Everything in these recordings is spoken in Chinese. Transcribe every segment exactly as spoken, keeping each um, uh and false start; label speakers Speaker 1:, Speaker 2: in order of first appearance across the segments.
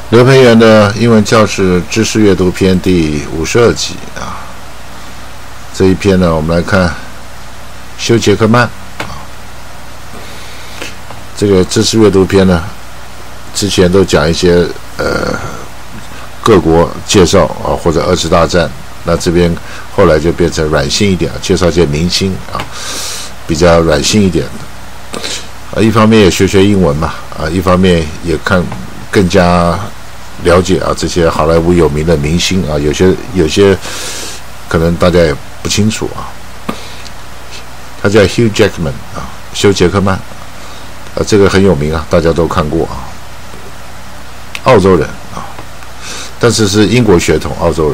Speaker 1: 刘培元的英文教室知识阅读篇第五十二集啊，这一篇呢，我们来看休·杰克曼啊。这个知识阅读篇呢，之前都讲一些呃各国介绍啊，或者二次大战。那这边后来就变成软性一点，介绍一些明星啊，比较软性一点的。啊，一方面也学学英文嘛，啊，一方面也看更加了解啊这些好莱坞有名的明星啊，有些有些可能大家也不清楚啊。他叫 Hugh Jackman 啊，休·杰克曼，啊，这个很有名啊，大家都看过啊。澳洲人啊，但是是英国血统，澳洲人。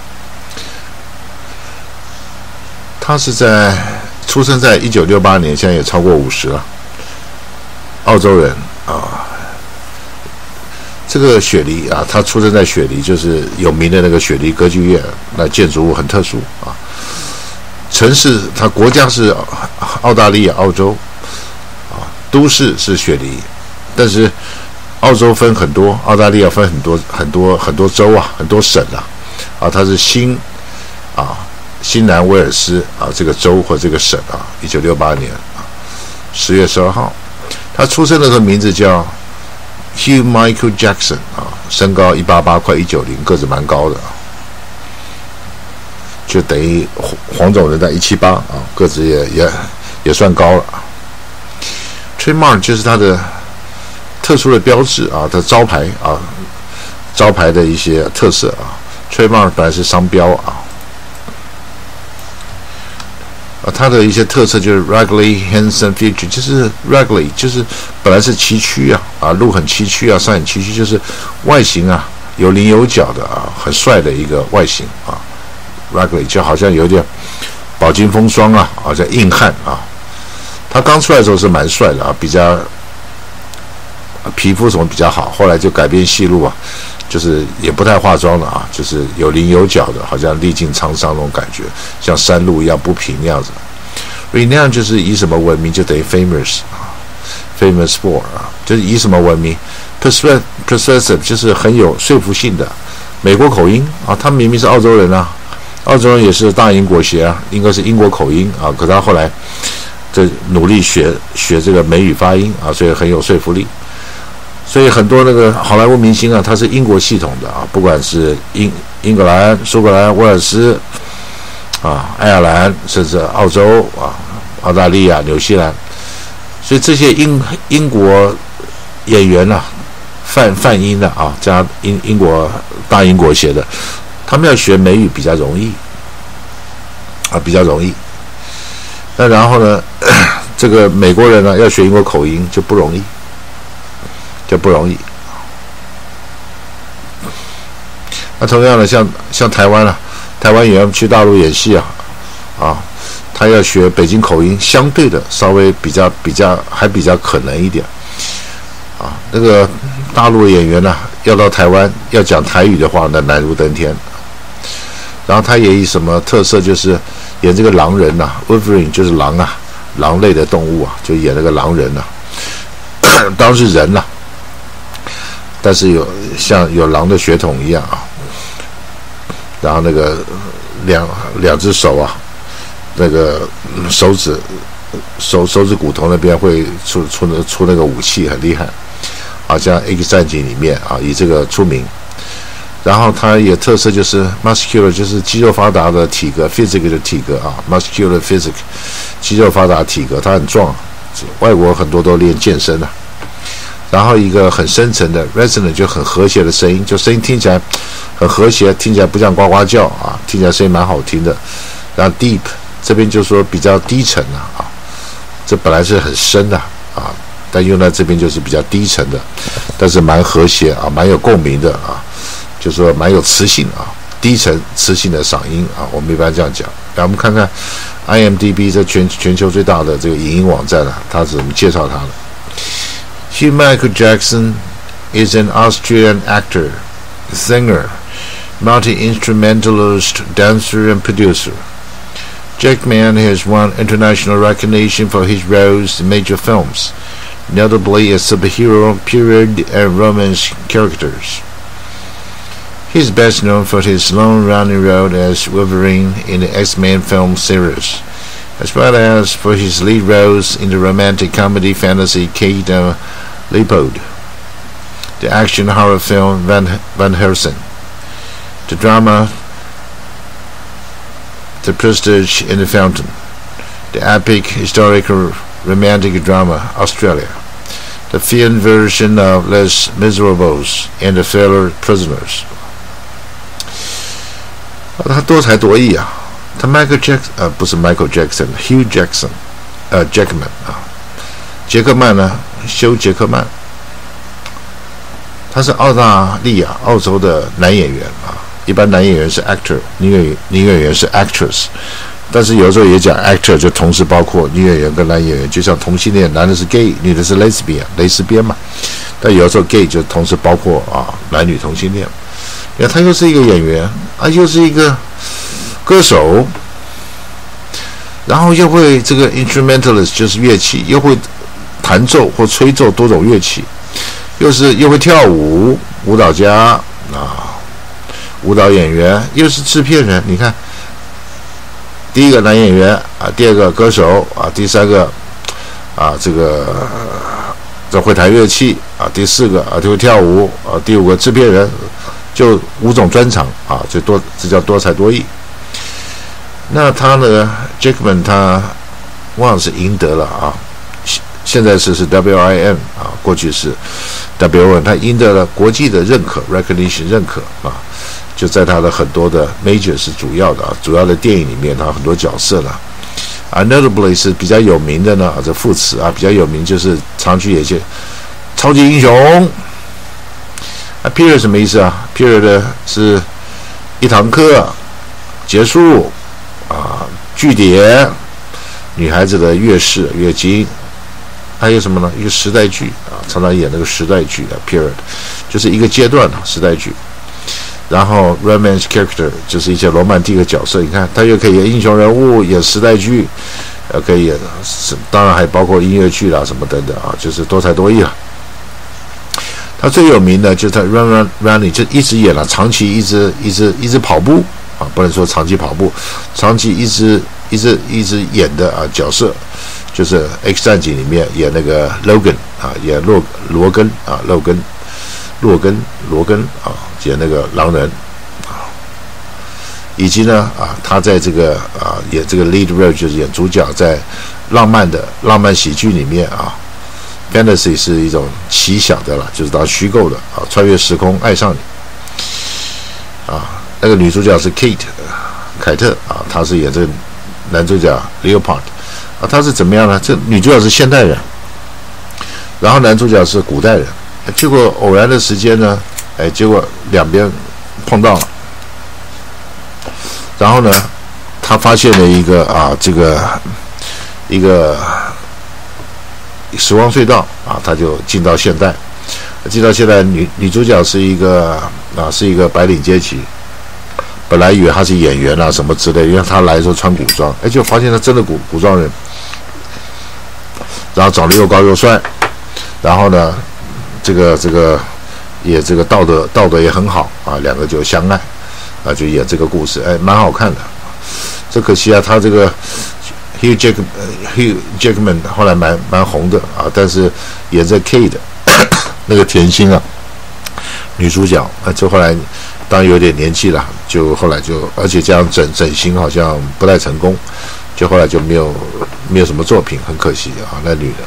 Speaker 1: 他是在出生在一九六八年，现在也超过五十了。澳洲人啊。这个雪梨啊，他出生在雪梨，就是有名的那个雪梨歌剧院，那建筑物很特殊啊。城市，它国家是澳大利亚、澳洲啊，都市是雪梨，但是澳洲分很多，澳大利亚分很多很多很多州啊，很多省啊，啊，它是新啊新南威尔斯啊这个州或这个省啊，一九六八年啊十月十二号，他出生的时候名字叫Hugh Michael Jackson 啊，身高一八八，快一九零，个子蛮高的啊，就等于黄种人在一七八啊，个子也也也算高了啊。Trademark 就是他的特殊的标志啊，他招牌啊，招牌的一些特色啊。Trademark 本来是商标啊。啊，它的一些特色就是 ruggedly handsome feature， 就是 ruggedly， 就是本来是崎岖啊，啊，路很崎岖啊，山很崎岖，就是外形啊有棱有角的啊，很帅的一个外形啊 ，ruggedly 就好像有点饱经风霜啊，好像硬汉啊。他刚出来的时候是蛮帅的啊，比较皮肤什么比较好，后来就改变戏路啊。就是也不太化妆了啊，就是有棱有角的，好像历尽沧桑那种感觉，像山路一样不平那样子。Renowned 就是以什么闻名，就等于 famous 啊 ，famous for 啊，就是以什么闻名。Persuasive 就是很有说服性的，美国口音啊，他明明是澳洲人啊，澳洲人也是大英国协啊，应该是英国口音啊，可是他后来这努力学学这个美语发音啊，所以很有说服力。所以很多那个好莱坞明星啊，他是英国系统的啊，不管是英英格兰、苏格兰、威尔斯啊、爱尔兰，甚至澳洲啊、澳大利亚、纽西兰，所以这些英英国演员啊，泛泛英的啊，加英英国大英国协的，他们要学美语比较容易啊，比较容易。那然后呢，这个美国人呢要学英国口音就不容易。就不容易。那同样的，像像台湾啊，台湾演员去大陆演戏啊，啊，他要学北京口音，相对的稍微比较比较还比较可能一点。啊，那个大陆演员呢、啊，要到台湾要讲台语的话，那难如登天。然后他也以什么特色，就是演这个狼人呐、啊、，Wolverine 就是狼啊，狼类的动物啊，就演那个狼人呐、啊，当然是人呐、啊。但是有像有狼的血统一样啊，然后那个两两只手啊，那个手指手手指骨头那边会出出那出那个武器，很厉害，好像 X 战警里面啊以这个出名。然后它也特色就是 muscular， 就是肌肉发达的体格 ，physic 的体格啊 ，muscular physic， 肌肉发达体格，它很壮。外国很多都练健身啊。然后一个很深沉的 resonant 就很和谐的声音，就声音听起来很和谐，听起来不像呱呱叫啊，听起来声音蛮好听的。然后 deep 这边就说比较低沉啊，啊，这本来是很深的啊，但用在这边就是比较低沉的，但是蛮和谐啊，蛮有共鸣的啊，就说蛮有磁性啊，低沉磁性的嗓音啊，我们一般这样讲。来，我们看看 I M D B 这全全球最大的这个影音网站啊，它是怎么介绍它的。Hugh Michael Jackson is an Austrian actor, singer, multi-instrumentalist, dancer, and producer. Jackman has won international recognition for his roles in major films, notably as superhero, period, and romance characters. He is best known for his long-running role as Wolverine in the X-Men film series, as well as for his lead roles in the romantic comedy fantasy Kate and Leopold, the action horror film Van, Van Helsing, the drama The Prestige in the Fountain, the epic historical romantic drama Australia, the film version of Les Miserables, and the Fellow Prisoners。他多才多艺啊！他 Michael Jackson 呃不是 Michael Jackson，Hugh Jackson， 呃 Jackman 啊，杰克曼呢，休杰克曼，他是澳大利亚澳洲的男演员啊。一般男演员是 actor， 女演员女演员是 actress， 但是有时候也讲 actor 就同时包括女演员跟男演员，就像同性恋，男的是 gay， 女的是 lesbian， 蕾丝边嘛。但有时候 gay 就同时包括啊男女同性恋。你看他又是一个演员啊，又是一个歌手，然后又会这个 instrumentalist 就是乐器，又会弹奏或吹奏多种乐器，又是又会跳舞，舞蹈家啊，舞蹈演员，又是制片人。你看，第一个男演员啊，第二个歌手啊，第三个啊这个这会弹乐器啊，第四个啊就会跳舞啊，第五个制片人。就五种专长啊，就多，这叫多才多艺。那他呢 ，Jackman 他忘了是赢得了啊，现在是是 W I N 啊，过去是 W O N， 他赢得了国际的认可 recognition 认可啊，就在他的很多的 major 是主要的啊，主要的电影里面他很多角色了。啊 ，notably 是比较有名的呢，啊，这副词啊比较有名就是常去演些超级英雄。啊 ，period 什么意思啊 ？period 是一堂课结束啊，句点，女孩子的月事、月经，还有什么呢？一个时代剧啊，常常演那个时代剧啊 ，period 就是一个阶段的时代剧。然后 romance character 就是一些罗曼蒂克角色，你看他又可以演英雄人物，演时代剧，呃，可以演，当然还包括音乐剧啦什么等等啊，就是多才多艺了。他最有名的就是他 run run running， 就一直演了，长期一直一直一直跑步啊，不能说长期跑步，长期一直一直一直演的啊角色，就是 X 战警里面演那个 Logan 啊，演洛罗根啊，洛根洛根罗根啊，演那个狼人啊，以及呢啊，他在这个啊演这个 lead role 就是演主角，在浪漫的浪漫喜剧里面啊。Fantasy 是一种奇想的啦，就是当虚构的啊，穿越时空爱上你啊。那个女主角是 Kate 凯特啊，她是演这个男主角 Leopold 啊，她是怎么样呢？这女主角是现代人，然后男主角是古代人，结果偶然的时间呢，哎，结果两边碰到了，然后呢，他发现了一个啊，这个一个。时光隧道啊，他就进到现代，进到现代，女女主角是一个啊，是一个白领阶级。本来以为她是演员啊什么之类，因为她来的时候穿古装，哎，就发现她真的古古装人，然后长得又高又帅，然后呢，这个这个也这个道德道德也很好啊，两个就相爱啊，就演这个故事，哎，蛮好看的。这可惜啊，他这个。Hugh Jack Hugh Jackman 后来蛮蛮红的啊，但是演这 Kate 那个甜心啊，女主角啊，就后来当有点年纪了，就后来就而且这样整整形好像不太成功，就后来就没有没有什么作品，很可惜啊，那女的。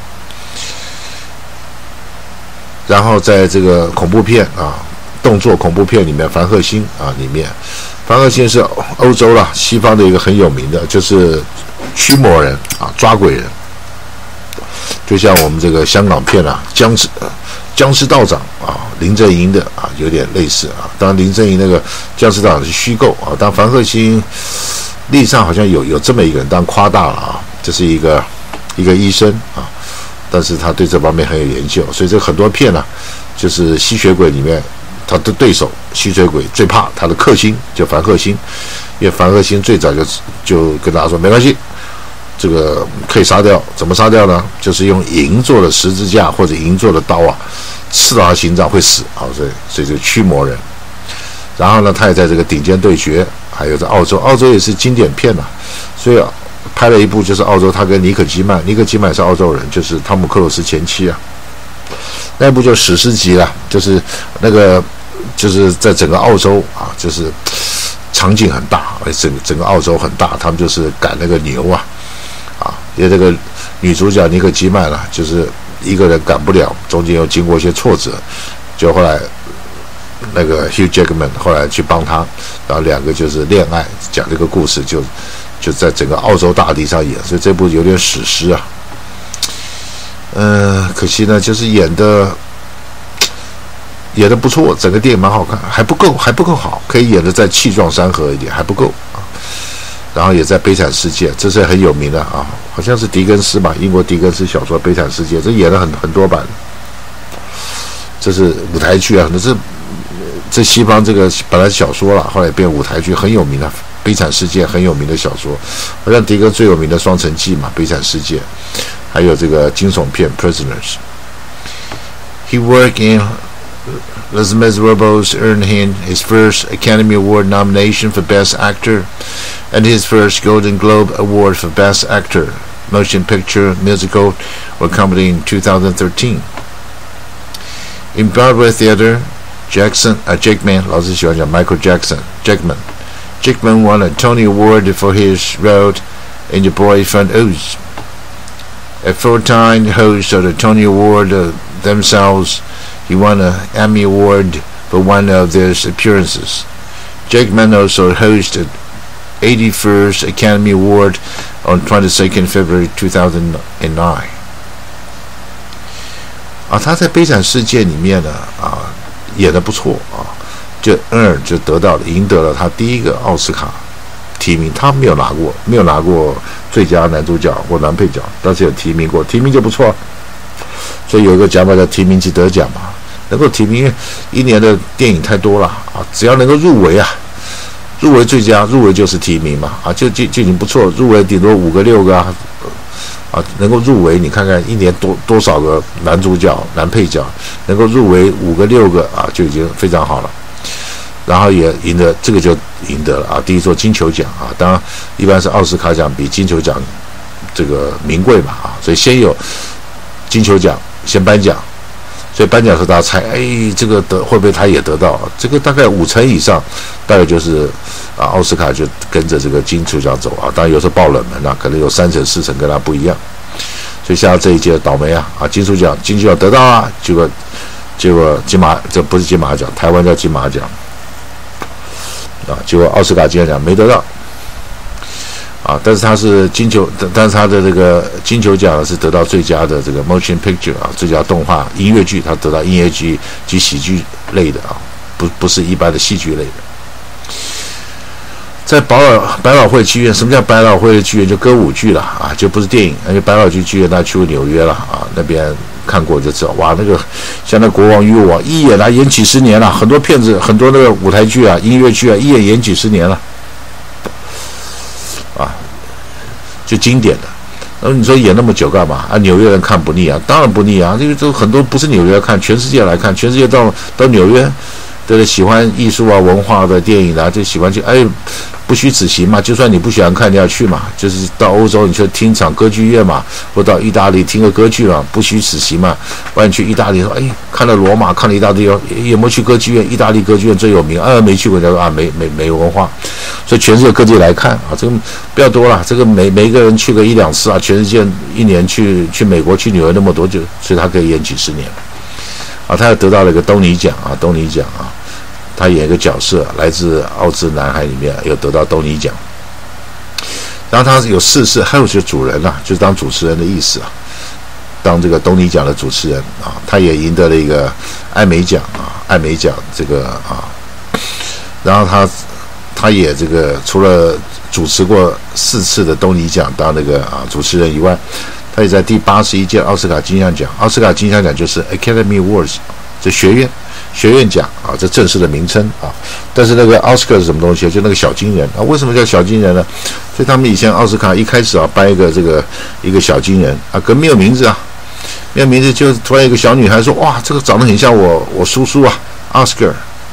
Speaker 1: 然后在这个恐怖片啊，动作恐怖片里面，凡赫辛啊里面，凡赫辛是欧洲啦西方的一个很有名的，就是。驱魔人啊，抓鬼人，就像我们这个香港片啊，僵尸僵尸道长啊，林正英的啊，有点类似啊。当然林正英那个僵尸道长是虚构啊，当凡赫辛历史上好像有有这么一个人，当然夸大了啊，这是一个一个医生啊，但是他对这方面很有研究，所以这很多片啊，就是吸血鬼里面他的对手吸血鬼最怕他的克星，就凡赫辛，因为凡赫辛最早就就跟大家说没关系。这个可以杀掉，怎么杀掉呢？就是用银做的十字架或者银做的刀啊，刺到他心脏会死啊，所以所以这个驱魔人。 然后呢，他也在这个顶尖对决，还有在澳洲，澳洲也是经典片呐、啊，所以、啊、拍了一部就是澳洲，他跟尼可基曼，尼可基曼是澳洲人，就是汤姆克鲁斯前妻啊，那部就史诗级了，就是那个就是在整个澳洲啊，就是场景很大，整整个澳洲很大，他们就是赶那个牛啊，啊，因为这个女主角尼可基曼啊，就是一个人赶不了，中间又经过一些挫折，就后来。那个 Hugh Jackman 后来去帮他，然后两个就是恋爱，讲这个故事就就在整个澳洲大地上演，所以这部有点史诗啊。嗯、呃，可惜呢，就是演的演的不错，整个电影蛮好看，还不够，还不够好，可以演的再气壮山河一点，还不够啊。然后也在《悲惨世界》，这是很有名的啊，好像是狄更斯吧，英国狄更斯小说《悲惨世界》，这演了很很多版。这是舞台剧啊，那是。这西方这个本来是小说了，后来变舞台剧，很有名的《悲惨世界》很有名的小说，好像狄更最有名的《双城记》嘛，《悲惨世界》，还有这个惊悚片《Prisoners》。He worked in Les Miserables, earned him his first Academy Award nomination for Best Actor, and his first Golden Globe Award for Best Actor, Motion Picture, Musical, or Comedy in two thousand thirteen. In Broadway theater.Jackson, uh, Jackman, 老师喜欢讲 Michael Jackson, Jackman. Jackman won a Tony Award for his role in The Boy from Oz. A four-time host of the Tony Award uh, themselves, he won an Emmy Award for one of their appearances. Jackman also hosted eighty-first Academy Award on twenty-second February two thousand nine. 啊，他在《悲惨世界》里面呢，啊。演得不错啊，就恩尔就得到了赢得了他第一个奥斯卡提名，他没有拿过，没有拿过最佳男主角或男配角，但是有提名过，提名就不错。所以有一个讲法叫提名即得奖嘛，能够提名一年的电影太多了啊，只要能够入围啊，入围最佳，入围就是提名嘛啊，就就就已经不错，入围顶多五个六个啊。啊，能够入围，你看看一年多多少个男主角、男配角，能够入围五个六个啊，就已经非常好了。然后也赢得这个就赢得了啊，第一座金球奖啊，当然一般是奥斯卡奖比金球奖这个名贵嘛啊，所以先有金球奖先颁奖，所以颁奖时大家猜，哎，这个得会不会他也得到？这个大概五成以上，大概就是啊，奥斯卡就跟着这个金球奖走啊。当然有时候爆冷门啊，可能有三成四成跟他不一样。所以像这一届倒霉啊啊，金球奖金球奖得到啊，结果结果金马这不是金马奖，台湾叫金马奖啊，结果奥斯卡金球奖没得到。啊，但是他是金球，但是他的这个金球奖是得到最佳的这个 motion picture 啊，最佳动画音乐剧，他得到音乐剧及喜剧类的啊，不不是一般的戏剧类的。在百老百老汇剧院，什么叫百老汇的剧院？就歌舞剧了啊，就不是电影。而且百老汇剧院，他去过纽约了啊，那边看过就知道，哇，那个像那国王与我一演啊，演几十年了，很多片子，很多那个舞台剧啊、音乐剧啊，一演演几十年了。啊，就经典的。然后你说演那么久干嘛？啊，纽约人看不腻啊？当然不腻啊！因为这很多不是纽约看，全世界来看，全世界到到纽约，对对，喜欢艺术啊、文化的电影啊，就喜欢去。哎，不虚此行嘛。就算你不喜欢看，你要去嘛。就是到欧洲，你去听场歌剧院嘛，或到意大利听个歌剧嘛，不虚此行嘛。不然去意大利说，哎，看了罗马，看了意大利，有有没有去歌剧院？意大利歌剧院最有名，啊，没去过，他说啊，没没没文化。所以全世界各地来看啊，这个不要多了，这个每每一个人去个一两次啊，全世界一年去去美国去纽约那么多，就所以他可以演几十年啊，他又得到了一个东尼奖啊，东尼奖啊，他演一个角色来自奥兹男孩里面有得到东尼奖，然后他有四次，还有就是主人啊，就是当主持人的意思啊，当这个东尼奖的主持人啊，他也赢得了一个艾美奖啊，艾美奖这个啊，然后他。他也这个除了主持过四次的东尼奖当那个啊主持人以外，他也在第八十一届奥斯卡金像奖，奥斯卡金像奖就是 Academy Awards 这学院学院奖啊，这正式的名称啊。但是那个奥斯卡是什么东西？就那个小金人啊，为什么叫小金人呢？所以他们以前奥斯卡一开始啊颁一个这个一个小金人啊，可没有名字啊，没有名字，就突然一个小女孩说，哇，这个长得很像我我叔叔啊 ，Oscar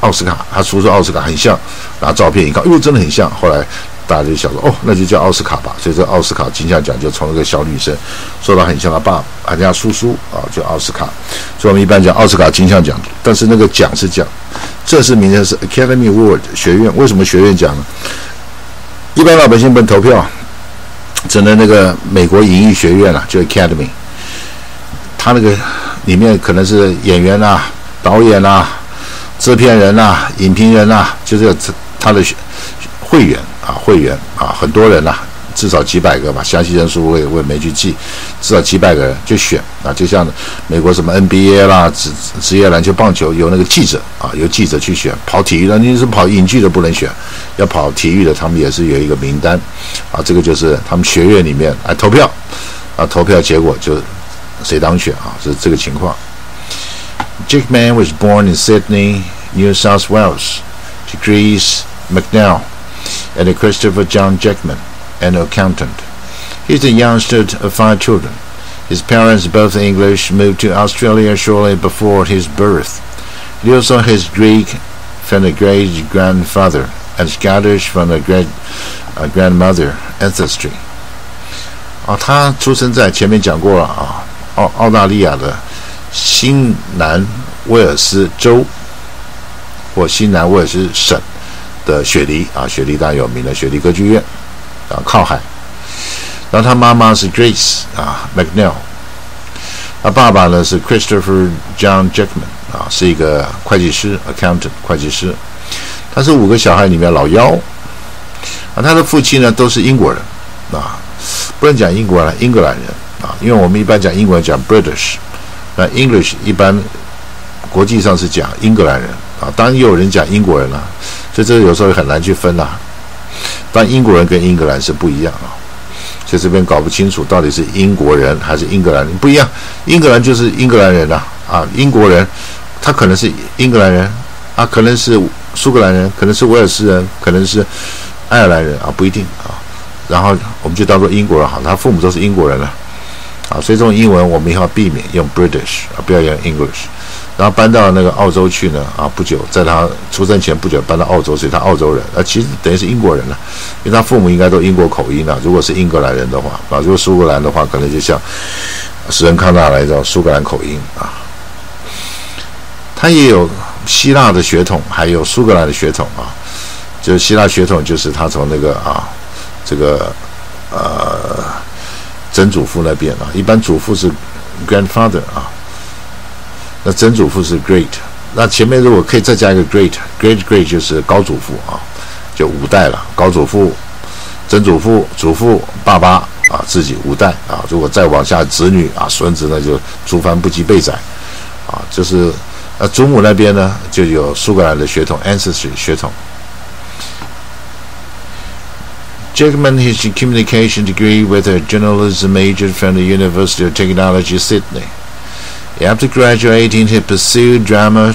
Speaker 1: 奥斯卡，他叔叔奥斯卡很像，拿照片一看，哟，真的很像。后来大家就想说，哦，那就叫奥斯卡吧。所以这奥斯卡金像奖就从一个小女生说到很像他爸，人家叔叔啊，叫奥斯卡。所以我们一般讲奥斯卡金像奖，但是那个奖是奖，正式名称是 Academy Award 学院。为什么学院奖呢？一般老百姓不能投票，只能那个美国影艺学院啊，就 Academy。他那个里面可能是演员啊、导演啊、制片人啊、影评人啊，就是他的会员啊，会员啊，很多人啊，至少几百个吧，详细人数我也我也没去记，至少几百个人就选啊，就像美国什么 N B A 啦、职职业篮球、棒球，有那个记者啊，由记者去选，跑体育的，你是跑影剧的不能选，要跑体育的，他们也是有一个名单啊，这个就是他们学院里面来投票啊，投票结果就谁当选啊，是这个情况。Jackman was born in Sydney, New South Wales, to Grace McNeil and Christopher John Jackman, an accountant. He's the youngest of five children. His parents, both English, moved to Australia shortly before his birth. He also has Greek from the great-grandfather and Scottish from the great-grandmother ancestry. 啊，他出生在前面讲过了啊，澳澳大利亚的新南威尔斯州或新南威尔斯省的雪梨啊，雪梨当然有名的雪梨歌剧院啊，靠海。然后他妈妈是 Grace 啊 McNeil， 他爸爸呢是 Christopher John Jackman 啊，是一个会计师 accountant 会计师。他是五个小孩里面老幺啊，他的父亲呢都是英国人啊，不能讲英国人，英格兰人啊，因为我们一般讲英文讲 British。那 English 一般国际上是讲英格兰人啊，当然也有人讲英国人啊，所以这个有时候很难去分啊。当然英国人跟英格兰是不一样啊，所以这边搞不清楚到底是英国人还是英格兰人不一样。英格兰就是英格兰人啊，啊，英国人他可能是英格兰人啊，可能是苏格兰人，可能是威尔士人，可能是爱尔兰人啊，不一定啊。然后我们就当做英国人好，他父母都是英国人了。啊，所以这种英文我们要避免用 British 啊，不要用 English。然后搬到那个澳洲去呢，啊，不久在他出生前不久搬到澳洲，所以他澳洲人，啊，其实等于是英国人了，因为他父母应该都英国口音啊。如果是英格兰人的话，啊，如果苏格兰的话，可能就像史恩康纳来的苏格兰口音啊。他也有希腊的血统，还有苏格兰的血统啊。就是希腊血统，就是他从那个啊，这个呃。曾祖父那边啊，一般祖父是 grandfather 啊，那曾祖父是 great， 那前面如果可以再加一个 great，great great 就是高祖父啊，就五代了，高祖父、曾祖父、祖父、爸爸啊，自己五代啊，如果再往下子女啊、孙子，那就族繁不及备载啊，就是呃祖母那边呢就有苏格兰的血统 ancestry 血统。Jackman has a communication degree with a journalism major from the University of Technology, Sydney. After graduating, he pursued drama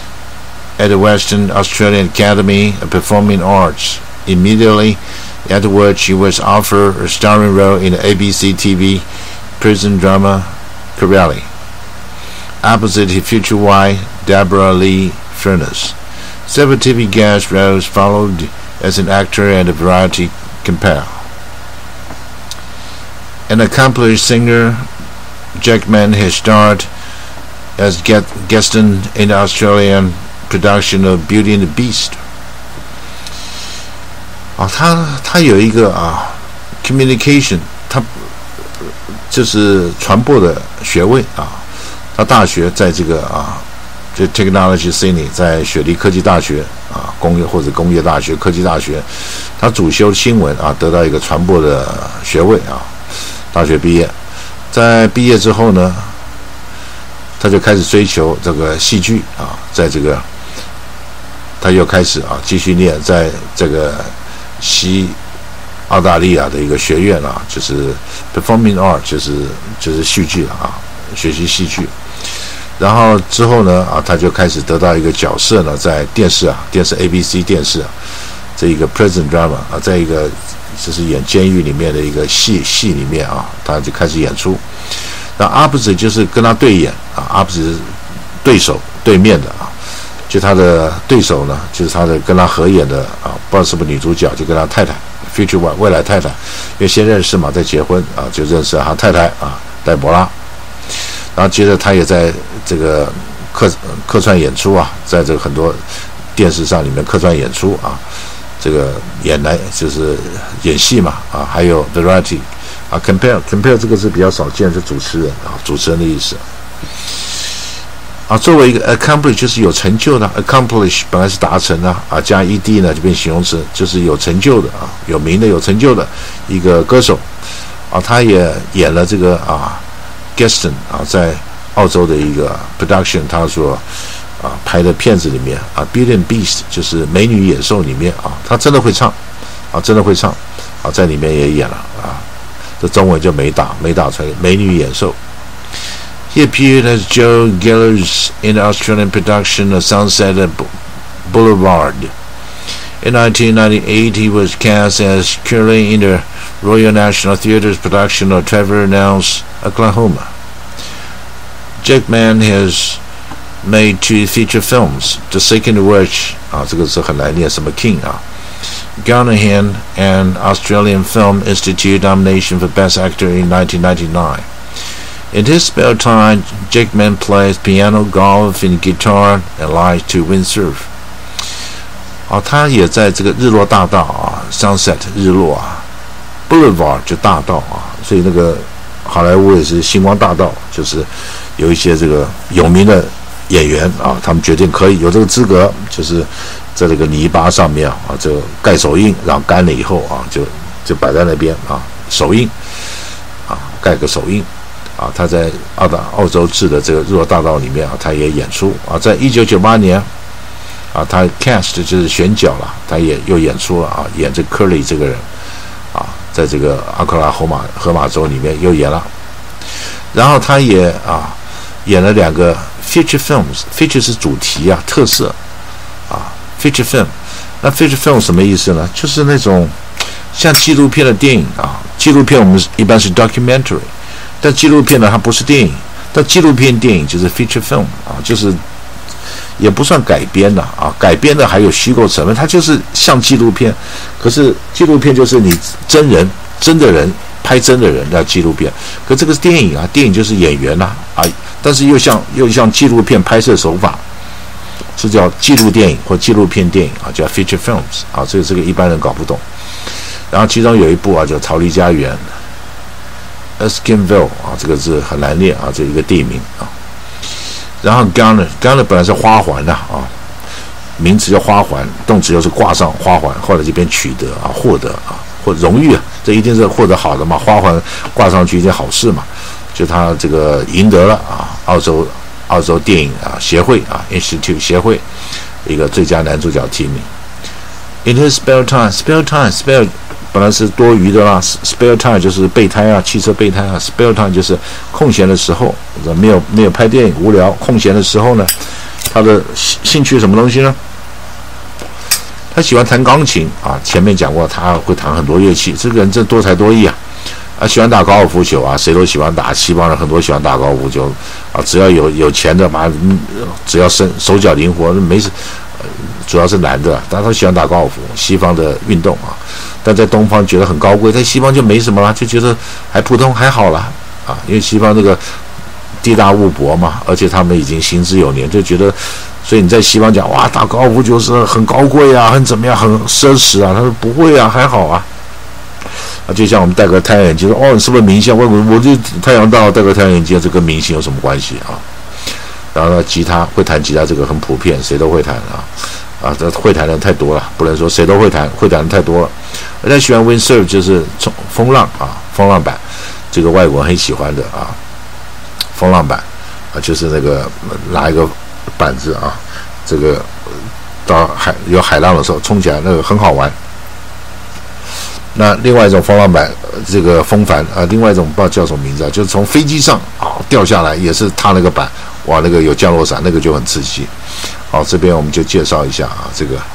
Speaker 1: at the Western Australian Academy of Performing Arts. Immediately afterwards, he was offered a starring role in the A B C T V prison drama Corelli, opposite his future wife, Deborah Lee Furness. Several T V guest roles followed as an actor and a variety compare. An accomplished singer, Jackman has starred as guesting in the Australian production of Beauty and the Beast. 啊，他他有一个啊 communication， 他就是传播的学位啊。他大学在这个啊，就 Technology Sydney， 在雪梨科技大学啊，工业或者工业大学、科技大学，他主修新闻啊，得到一个传播的学位啊。大学毕业，在毕业之后呢，他就开始追求这个戏剧啊，在这个他又开始啊继续念，在这个西澳大利亚的一个学院啊，就是 Performing Art， 就是就是戏剧啊，学习戏剧。然后之后呢啊，他就开始得到一个角色呢，在电视啊，电视 A B C 电视啊，这一个 prison drama 啊，在一个就是演监狱里面的一个戏戏里面啊，他就开始演出。那 opposite 就是跟他对演啊 ，opposite 是对手对面的啊， 就他的对手呢，就是他的跟他合演的啊，不知道是不是女主角，就跟他太太 future wife 未来太太，因为先认识嘛，再结婚啊，就认识了他太太啊，黛博拉。然后接着他也在这个客客串演出啊，在这个很多电视上里面客串演出啊，这个演来就是演戏嘛啊，还有 variety 啊 compare compare 这个是比较少见，是主持人啊，主持人的意思。啊，作为一个 accomplish 就是有成就的 ，accomplish 本来是达成的啊，加 ed 呢就变形容词，就是有成就的啊，有名的有成就的一个歌手啊，他也演了这个啊 Gaston 啊，在澳洲的一个 production 他所啊拍的片子里面啊 Beauty and Beast 就是美女野兽里面啊，他真的会唱啊，真的会唱啊，在里面也演了啊，这中文就没打没打成美女野兽。He appeared as Joe Gellers in the Australian production of Sunset Boulevard. In nineteen ninety-eight, he was cast as Curly in the Royal National Theatre's production of Trevor Nell's Oklahoma. Jackman has made two feature films, The Second Witch, 啊，这个是很难念，什么 King 啊 Garnahan, and Australian Film Institute nomination for Best Actor in nineteen ninety-nine.In his spare time, Jackman plays piano, golf, and guitar, and likes to windsurf. 啊，他也在这个日落大道啊 ，Sunset 日落啊 ，Boulevard 就大道啊，所以那个好莱坞也是星光大道，就是有一些这个有名的演员啊，他们决定可以有这个资格，就是在这个泥巴上面啊，这个盖手印，然后干了以后啊，就就摆在那边啊，手印啊，盖个手印。啊，他在澳大澳洲制的这个日落大道里面啊，他也演出啊，在一九九八年啊，他 cast 就是选角了，他也又演出了啊，演这 Curly 这个人啊，在这个阿克拉荷马荷马州里面又演了，然后他也啊演了两个 feature films，feature 是主题啊，特色啊 ，feature film， 那 feature film 什么意思呢？就是那种像纪录片的电影啊，纪录片我们一般是 documentary。但纪录片呢，它不是电影，但纪录片电影就是 feature film 啊，就是也不算改编的啊，改编的还有虚构成分，它就是像纪录片，可是纪录片就是你真人真的人拍真的人叫纪录片，可这个是电影啊，电影就是演员呐 啊, 啊，但是又像又像纪录片拍摄手法，是叫纪录电影或纪录片电影啊，叫 feature films 啊，这个这个一般人搞不懂。然后其中有一部啊叫《逃离家园》。Eskinville 啊，这个字很难念啊，这一个地名啊。然后 Garner，Garner 本来是花环的 啊, 啊，名词叫花环，动词又是挂上花环，后来这边取得啊，获得啊，或荣誉啊，这一定是获得好的嘛，花环挂上去一件好事嘛。就他这个赢得了啊，澳洲澳洲电影啊协会啊 Institute 协会一个最佳男主角提名。In his spare time, spare time, spare。本来是多余的啦 ，spare time 就是备胎啊，汽车备胎啊 ，spare time 就是空闲的时候，没有没有拍电影无聊，空闲的时候呢，他的兴趣是什么东西呢？他喜欢弹钢琴啊，前面讲过他会弹很多乐器，这个人真多才多艺啊，啊喜欢打高尔夫球啊，谁都喜欢打，西方人很多喜欢打高尔夫球啊，只要有有钱的嘛，只要身手脚灵活，没事。主要是男的，但他喜欢打高尔夫，西方的运动啊，但在东方觉得很高贵，在西方就没什么了，就觉得还普通还好了啊，因为西方这个地大物博嘛，而且他们已经行之有年，就觉得，所以你在西方讲哇打高尔夫就是很高贵啊，很怎么样，很奢侈啊，他说不会啊，还好啊，啊就像我们戴个太阳眼镜，说哦你是不是明星？我我就太阳大戴个太阳眼镜，这跟明星有什么关系啊？然后呢，吉他会弹吉他，这个很普遍，谁都会弹啊。啊，这会弹的人太多了，不能说谁都会弹，会弹的太多了。而他喜欢 windsurf 就是风浪啊，风浪板，这个外国人很喜欢的啊，风浪板啊，就是那个拿一个板子啊，这个到海有海浪的时候冲起来，那个很好玩。那另外一种风浪板，这个风帆啊，另外一种不知道叫什么名字啊，就是从飞机上啊掉下来，也是踏那个板，哇，那个有降落伞，那个就很刺激。好，这边我们就介绍一下啊，这个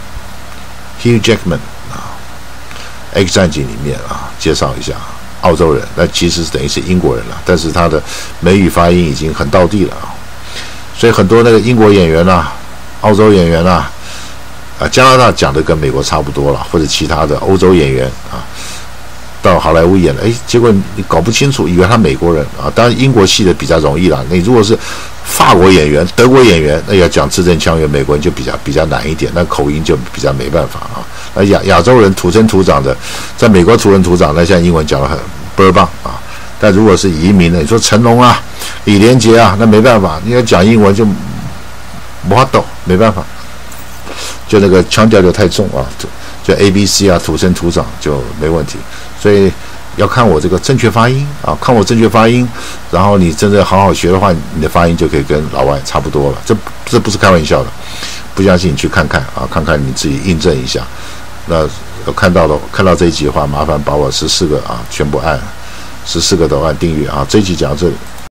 Speaker 1: Hugh Jackman 啊，《X 战警》里面啊，介绍一下澳洲人，那其实是等于是英国人了，但是他的美语发音已经很道地了啊，所以很多那个英国演员啊， 澳洲演员啊，啊，加拿大讲的跟美国差不多了，或者其他的欧洲演员啊，到好莱坞演了，哎，结果你搞不清楚，以为他美国人啊。当然英国系的比较容易啦，你如果是法国演员、德国演员，那要讲字正腔圆，美国人就比较比较难一点，那口音就比较没办法啊。那亚亚洲人土生土长的，在美国土生土长，那现在英文讲得很倍儿棒啊。但如果是移民的，你说成龙啊、李连杰啊，那没办法，你要讲英文就没法抖，没办法，就那个腔调就太重啊，就 A B C 啊，土生土长就没问题。所以要看我这个正确发音啊，看我正确发音，然后你真的好好学的话，你的发音就可以跟老外差不多了。这这不是开玩笑的，不相信你去看看啊，看看你自己印证一下。那看到了看到这一集的话，麻烦把我十四个啊全部按。十四个都按订阅啊！这一集讲到这里。